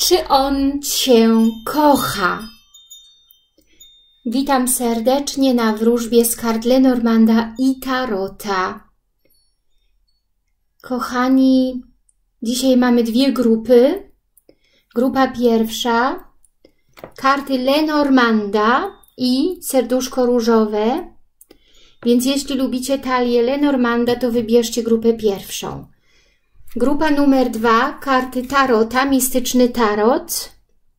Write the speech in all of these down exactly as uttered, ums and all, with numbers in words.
Czy on Cię kocha? Witam serdecznie na wróżbie z kart Lenormanda i Tarota. Kochani, dzisiaj mamy dwie grupy. Grupa pierwsza, karty Lenormanda i serduszko różowe. Więc jeśli lubicie talię Lenormanda, to wybierzcie grupę pierwszą. Grupa numer dwa, karty Tarota, mistyczny tarot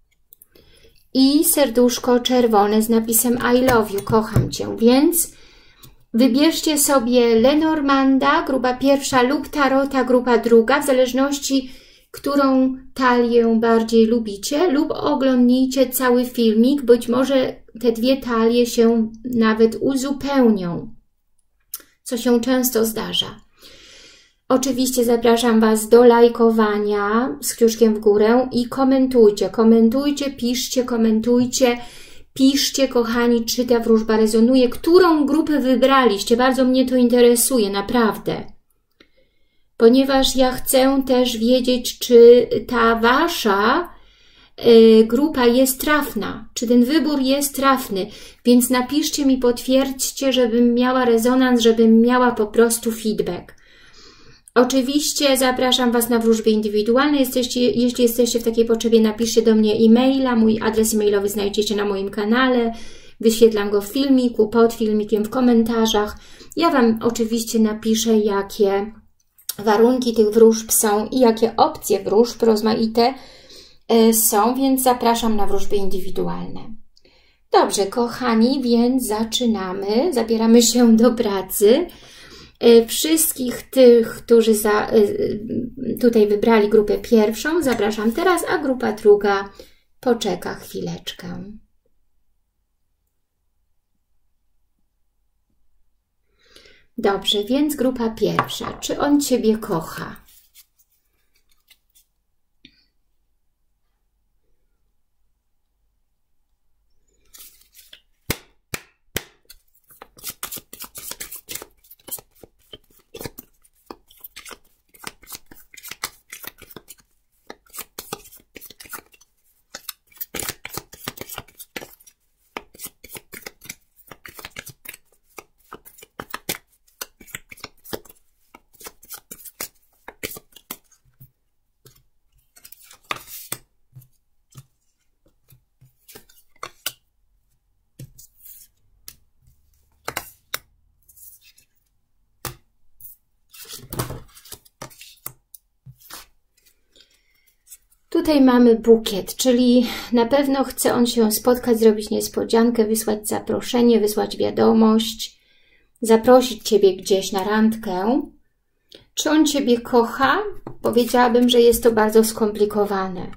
i serduszko czerwone z napisem I love you, kocham Cię. Więc wybierzcie sobie Lenormanda, grupa pierwsza, lub Tarota, grupa druga, w zależności, którą talię bardziej lubicie, lub oglądnijcie cały filmik, być może te dwie talie się nawet uzupełnią, co się często zdarza. Oczywiście zapraszam Was do lajkowania z kciuczkiem w górę i komentujcie, komentujcie, piszcie, komentujcie, piszcie, kochani, czy ta wróżba rezonuje, którą grupę wybraliście, bardzo mnie to interesuje, naprawdę. Ponieważ ja chcę też wiedzieć, czy ta Wasza y, grupa jest trafna, czy ten wybór jest trafny, więc napiszcie mi, potwierdźcie, żebym miała rezonans, żebym miała po prostu feedback. Oczywiście zapraszam Was na wróżby indywidualne. Jesteście, jeśli jesteście w takiej potrzebie, napiszcie do mnie e-maila. Mój adres e-mailowy znajdziecie na moim kanale. Wyświetlam go w filmiku, pod filmikiem, w komentarzach. Ja Wam oczywiście napiszę, jakie warunki tych wróżb są i jakie opcje wróżb rozmaite są, więc zapraszam na wróżby indywidualne. Dobrze, kochani, więc zaczynamy. Zabieramy się do pracy. Wszystkich tych, którzy za, tutaj wybrali grupę pierwszą, zapraszam teraz, a grupa druga poczeka chwileczkę. Dobrze, więc grupa pierwsza. Czy on Ciebie kocha? Tutaj mamy bukiet, czyli na pewno chce on się spotkać, zrobić niespodziankę, wysłać zaproszenie, wysłać wiadomość, zaprosić Ciebie gdzieś na randkę. Czy on Ciebie kocha? Powiedziałabym, że jest to bardzo skomplikowane.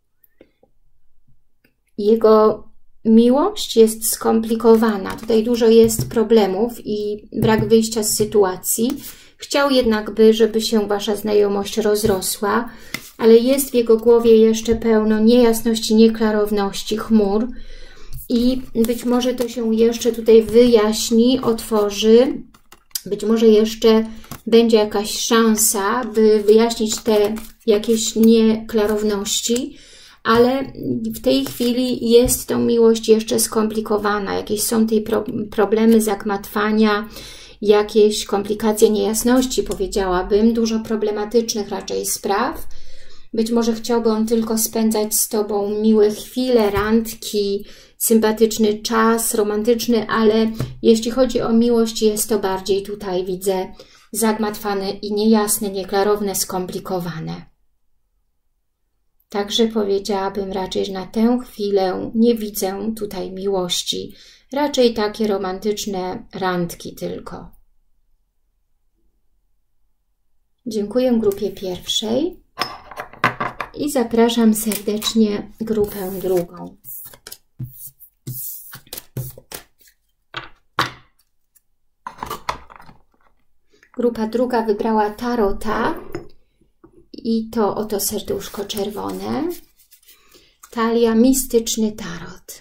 Jego miłość jest skomplikowana. Tutaj dużo jest problemów i brak wyjścia z sytuacji. Chciał jednak by, żeby się Wasza znajomość rozrosła, ale jest w jego głowie jeszcze pełno niejasności, nieklarowności, chmur i być może to się jeszcze tutaj wyjaśni, otworzy. Być może jeszcze będzie jakaś szansa, by wyjaśnić te jakieś nieklarowności, ale w tej chwili jest tą miłość jeszcze skomplikowana. Jakieś są tej pro problemy zagmatwania, jakieś komplikacje, niejasności, powiedziałabym, dużo problematycznych raczej spraw. Być może chciałby on tylko spędzać z Tobą miłe chwile, randki, sympatyczny czas, romantyczny, ale jeśli chodzi o miłość, jest to bardziej tutaj, widzę, zagmatwane i niejasne, nieklarowne, skomplikowane. Także powiedziałabym raczej, że na tę chwilę nie widzę tutaj miłości. Raczej takie romantyczne randki tylko. Dziękuję grupie pierwszej. I zapraszam serdecznie grupę drugą. Grupa druga wybrała Tarota i to oto serduszko czerwone. Talia mistyczny tarot.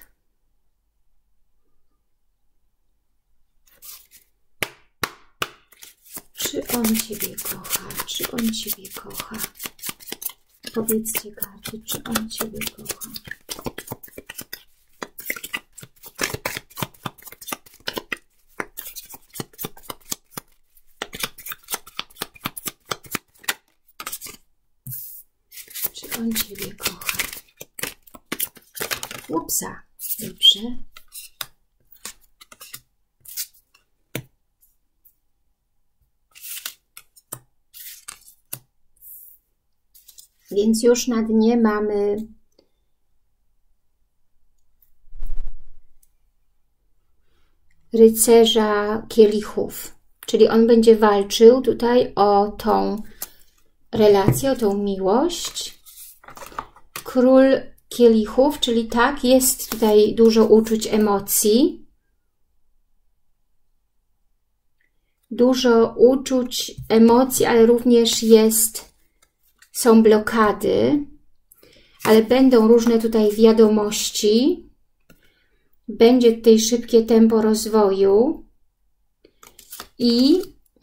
Czy on Ciebie kocha? Czy on Ciebie kocha? Powiedzcie karty, czy on Ciebie kocha. Czy on Ciebie kocha? Upsa, dobrze. Więc już na dnie mamy rycerza kielichów, czyli on będzie walczył tutaj o tą relację, o tą miłość. Król kielichów, czyli tak, jest tutaj dużo uczuć, emocji. Dużo uczuć, emocji, ale również jest są blokady, ale będą różne tutaj wiadomości. Będzie tutaj szybkie tempo rozwoju i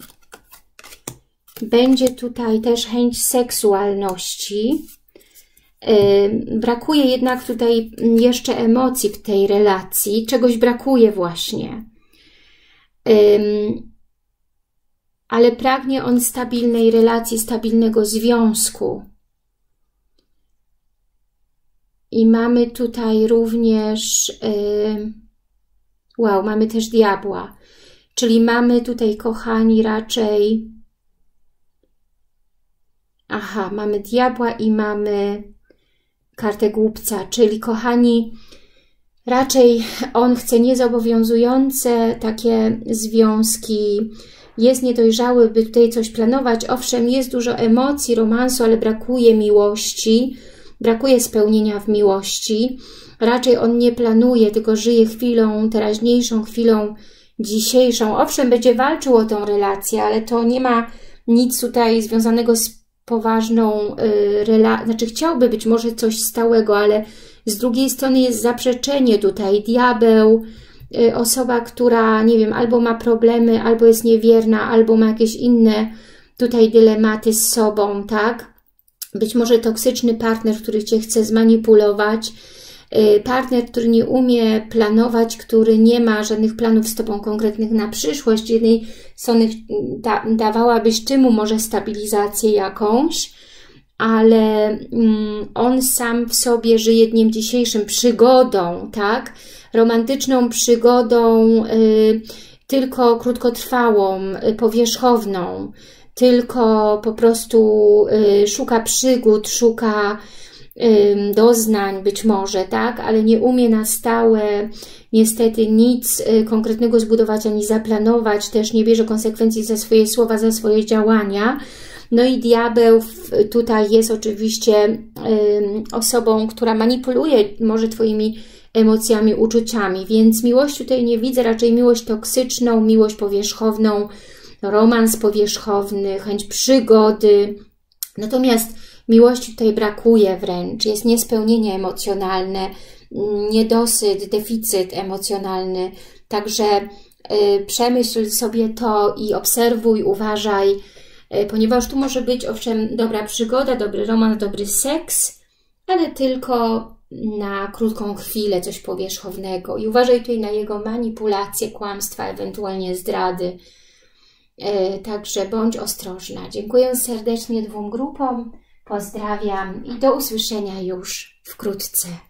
będzie tutaj też chęć seksualności. Yy, brakuje jednak tutaj jeszcze emocji w tej relacji. Czegoś brakuje właśnie. Yy, ale pragnie on stabilnej relacji, stabilnego związku. I mamy tutaj również, yy, wow, mamy też diabła. Czyli mamy tutaj, kochani, raczej, aha, mamy diabła i mamy kartę głupca, czyli, kochani, raczej on chce niezobowiązujące takie związki, jest niedojrzały, by tutaj coś planować. Owszem, jest dużo emocji, romansu, ale brakuje miłości, brakuje spełnienia w miłości. Raczej on nie planuje, tylko żyje chwilą teraźniejszą, chwilą dzisiejszą. Owszem, będzie walczył o tą relację, ale to nie ma nic tutaj związanego z poważną y, relacją. Znaczy chciałby być może coś stałego, ale z drugiej strony jest zaprzeczenie tutaj. Diabeł, y, osoba, która, nie wiem, albo ma problemy, albo jest niewierna, albo ma jakieś inne tutaj dylematy z sobą, tak? Być może toksyczny partner, który Cię chce zmanipulować, partner, który nie umie planować, który nie ma żadnych planów z Tobą konkretnych na przyszłość. Z jednej strony da, dawałabyś Ty mu może stabilizację jakąś, ale mm, on sam w sobie żyje dniem dzisiejszym przygodą, tak? Romantyczną przygodą, y, tylko krótkotrwałą, y, powierzchowną, tylko po prostu y, szuka przygód, szuka y, doznań być może, tak, ale nie umie na stałe niestety nic y, konkretnego zbudować ani zaplanować, też nie bierze konsekwencji za swoje słowa, za swoje działania. No i diabeł tutaj jest oczywiście y, osobą, która manipuluje może Twoimi emocjami, uczuciami, więc miłość tutaj nie widzę, raczej miłość toksyczną, miłość powierzchowną, romans powierzchowny, chęć przygody. Natomiast miłości tutaj brakuje wręcz, jest niespełnienie emocjonalne, niedosyt, deficyt emocjonalny. Także y, przemyśl sobie to i obserwuj, uważaj, y, ponieważ tu może być owszem dobra przygoda, dobry romans, dobry seks, ale tylko na krótką chwilę coś powierzchownego. I uważaj tutaj na jego manipulacje, kłamstwa, ewentualnie zdrady. Także bądź ostrożna. Dziękuję serdecznie dwóm grupom, pozdrawiam i do usłyszenia już wkrótce.